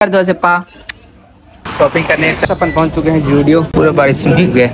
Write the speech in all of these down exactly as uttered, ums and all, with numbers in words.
कर दो से पा शॉपिंग करने से अपन पहुंच चुके हैं जूडियो। पूरा बारिश में भीग गए।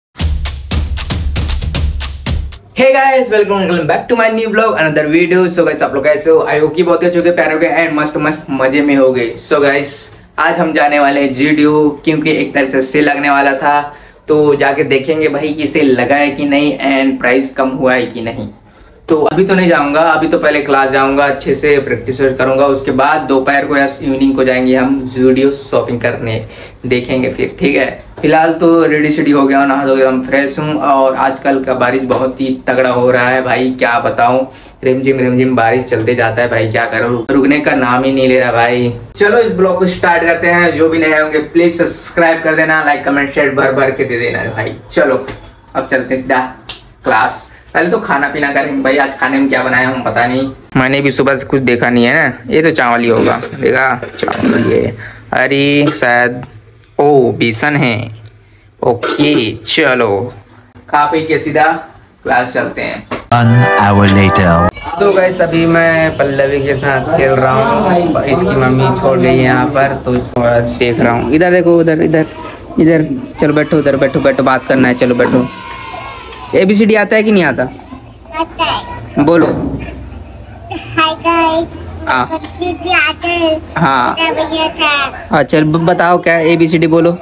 Hey guys, welcome welcome back to my new blog another video. So guys, आप लोग कैसे हो? आई होप कि बहुत अच्छे प्यारे हो गए एंड मस्त मस्त मजे में हो गए। सो गाइस, आज हम जाने वाले हैं जूडियो क्योंकि एक तरह से सेल लगने वाला था, तो जाके देखेंगे भाई कि सेल लगा है कि नहीं एंड प्राइस कम हुआ है कि नहीं। तो अभी तो नहीं जाऊंगा, अभी तो पहले क्लास जाऊंगा, अच्छे से प्रैक्टिस करूंगा, उसके बाद दोपहर को या इवनिंग को जाएंगे हम जूडियो शॉपिंग करने, देखेंगे फिर। ठीक है, फिलहाल तो रेडी शेडी हो गया, नहा धो गया, हम फ्रेश हूँ। और आजकल का बारिश बहुत ही तगड़ा हो रहा है भाई, क्या बताऊं। रिमझिम रिमझिम बारिश चलते जाता है भाई, क्या करो, रुकने का नाम ही नहीं ले रहा भाई। चलो इस ब्लॉग को स्टार्ट करते हैं। जो भी नए होंगे प्लीज सब्सक्राइब कर देना, लाइक कमेंट शेयर भर भर के दे देना भाई। चलो अब चलते हैं सीधा क्लास। पहले तो खाना पीना करेंगे भाई। आज खाने में क्या बनाया हम पता नहीं, मैंने भी सुबह से कुछ देखा नहीं है ना। ये तो चावल ही होगा, देखा चावल ये। अरे शायद ओ बेसन है। ओके चलो खा पी के सीधा क्लास चलते हैं। One hour later. तो गाइस, अभी मैं पल्लवी के साथ खेल रहा हूँ। इसकी मम्मी छोड़ गई है यहाँ पर, तो इसको देख रहा हूँ। इधर देखो, उधर इधर इधर। चलो बैठो, उधर बैठो बैठो, बात करना है। चलो बैठो। ए बी सी डी आता है कि नहीं आता? आता है। बोलो। Hi guys. हाँ आता है। हाँ भैया था। हाँ, चल बताओ क्या ए बी सी डी बोलो।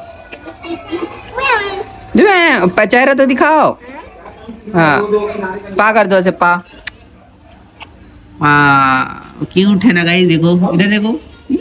चेहरा तो दिखाओ। हाँ, पा कर दो से पा। हाँ क्यूट है ना गाइस, देखो इधर देखो।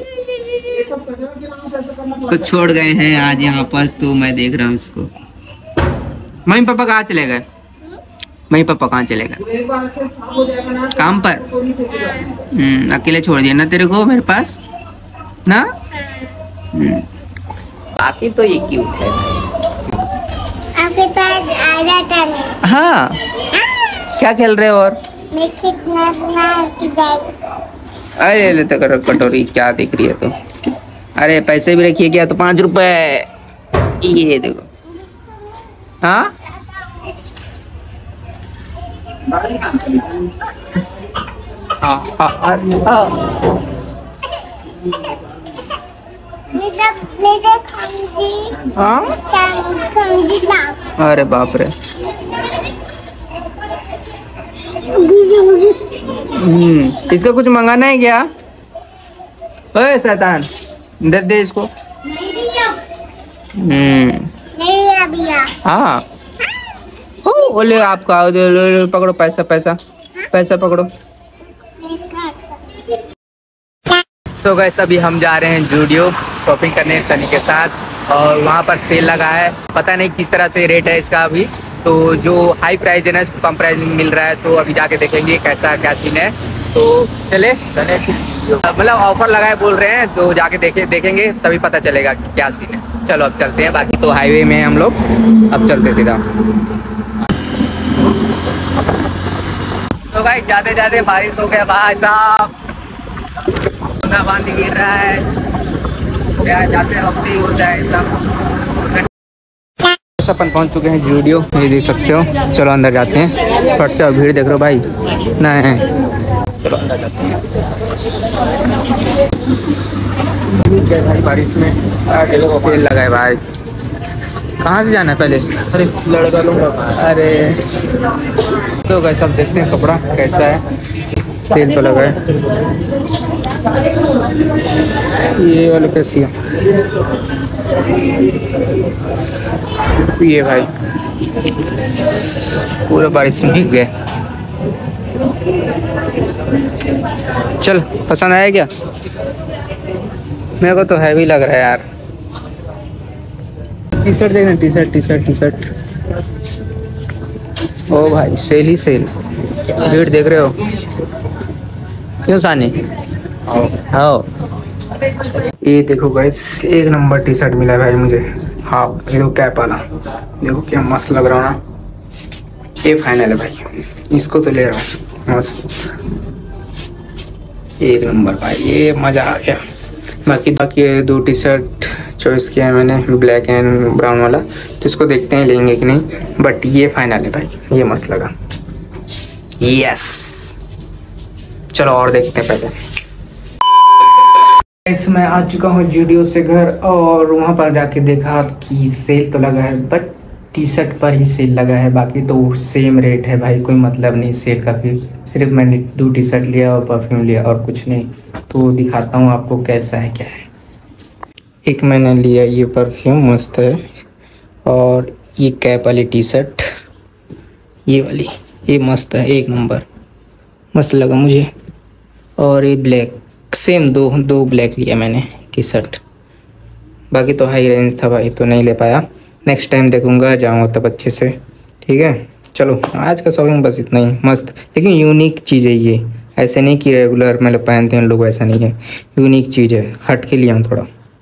इसको छोड़ गए हैं आज यहाँ पर, तो मैं देख रहा हूँ इसको। मम्मी पापा कहाँ चले गए? मम्मी पापा कहाँ चले गए? काम पर। हम्म अकेले छोड़ दिया ना तेरे को मेरे पास ना। हम्म बाकी तो ये क्यूट है। आपके पास आ जाता है। हाँ, क्या खेल रहे हो? और मैं कितना सुना कि अरे ले तो करो कटोरी, क्या दिख रही है तो। अरे पैसे भी रखिए क्या? तो पाँच रुपए ये देखो। हाँ हाँ हाँ हाँ। मेरा मेरा खांगी। हाँ? खांगी ना। अरे बाप रे। हम्म इसका कुछ मंगाना है क्या? ओए शैतान, इधर दे इसको। नहीं दिया। हम्म नहीं दिया भैया। हाँ ओ बोले आपका, ले, ले, ले, पकड़ो पैसा पैसा पैसा पकड़ो। सो गाइस, अभी हम जा रहे हैं जूडियो शॉपिंग करने सनी के साथ, और वहाँ पर सेल लगा है। पता नहीं किस तरह से रेट है इसका अभी, तो जो हाई प्राइस है ना उसको कम प्राइस में मिल रहा है, तो अभी जाके देखेंगे कैसा क्या सीन है। तो चले चले, मतलब ऑफर लगा है बोल रहे हैं, तो जाके देखे देखेंगे तभी पता चलेगा कि क्या सीन है। चलो अब चलते हैं। बाकी तो हाईवे में हम लोग, अब चलते सीधा। तो गाइस, जाते जाते बारिश हो गया भाई साहब, बूंदाबांदी गिर रहा है, क्या जाते वक्त ही होता है सब। अपन पहुंच चुके हैं जूडियो, ये देख सकते हो। चलो अंदर जाते हैं फट से। भीड़ देख रहे हो भाई ना है। चलो अंदर जाते हैं। भाई बारिश में सेल लगा है भाई। कहाँ से जाना है पहले? अरे लड़का लोग। अरे तो गाइस, सब देखते हैं कपड़ा कैसा है। सेल तो लगा है। ये वाला कैसी है? ये भाई पूरा बारिश में भीग गए। चल पसंद आया क्या? मेरे को तो हैवी लग रहा है यार। टी शर्ट देखना, T shirt T shirt T shirt. ओ भाई सेल ही सेल। भीड़ देख रहे हो क्यों सानी? आओ ये देखो गाइस, एक नंबर टी शर्ट मिला है भाई मुझे। हाँ ये तो कैप वाला, देखो क्या मस्त लग रहा है ना। ये फाइनल है भाई, इसको तो ले रहा हूँ। मस्त एक नंबर भाई, ये मज़ा आ गया। बाकी बाकी दो टी शर्ट चॉइस किया है मैंने, ब्लैक एंड ब्राउन वाला, तो इसको देखते हैं लेंगे कि नहीं। बट ये फाइनल है भाई, ये मस्त लगा। यस चलो और देखते हैं पहले। इस मैं आ चुका हूँ जूडियो से घर और वहाँ पर जाके देखा कि सेल तो लगा है, बट टी शर्ट पर ही सेल लगा है, बाकी तो सेम रेट है भाई, कोई मतलब नहीं सेल का। फिर सिर्फ मैंने दो टी शर्ट लिया और परफ्यूम लिया और कुछ नहीं। तो दिखाता हूँ आपको कैसा है क्या है। एक मैंने लिया ये परफ्यूम, मस्त है। और ये कैप वाली टी शर्ट, ये वाली, ये मस्त है, एक नंबर, मस्त लगा मुझे। और ये ब्लैक, सेम दो दो ब्लैक लिया मैंने टी शर्ट। बाकी तो हाई रेंज था भाई, तो नहीं ले पाया। नेक्स्ट टाइम देखूंगा, जाऊँगा तब अच्छे से। ठीक है, चलो आज का शॉपिंग बस इतना ही। मस्त, लेकिन यूनिक चीज़ है ये, ऐसे नहीं कि रेगुलर मतलब पहनते हैं लोग, ऐसा नहीं है, यूनिक चीज़ है, हट के लिया हूँ थोड़ा।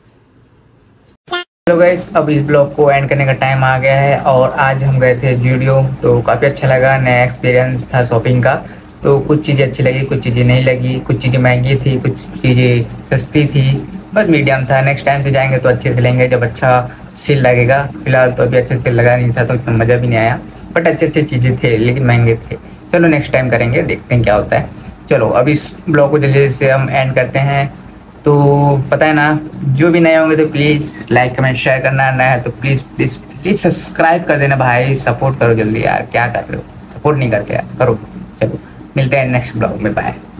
हेलो गाइस, अब इस ब्लॉग को एंड करने का टाइम आ गया है और आज हम गए थे जूडियो, तो काफ़ी अच्छा लगा, नया एक्सपीरियंस था शॉपिंग का। तो कुछ चीज़ें अच्छी लगी, कुछ चीज़ें नहीं लगी, कुछ चीज़ें महंगी थी, कुछ चीज़ें सस्ती थी, बस मीडियम था। नेक्स्ट टाइम से जाएंगे तो अच्छे से लेंगे जब अच्छा सेल लगेगा। फिलहाल तो अभी अच्छे से लगा नहीं था तो इतना मज़ा भी नहीं आया, बट अच्छे अच्छे चीज़ें थे लेकिन महंगे थे। चलो नेक्स्ट टाइम करेंगे, देखते हैं क्या होता है। चलो अब इस ब्लॉग को जल्दी से हम एंड करते हैं। तो पता है ना, जो भी नए होंगे तो प्लीज़ लाइक कमेंट शेयर करना, नया है तो प्लीज़ प्लीज़ प्लीज़ सब्सक्राइब कर देना भाई, सपोर्ट करो जल्दी यार, क्या कर रहे हो, सपोर्ट नहीं करते यार, करो। चलो मिलते हैं नेक्स्ट ब्लॉग में, बाय।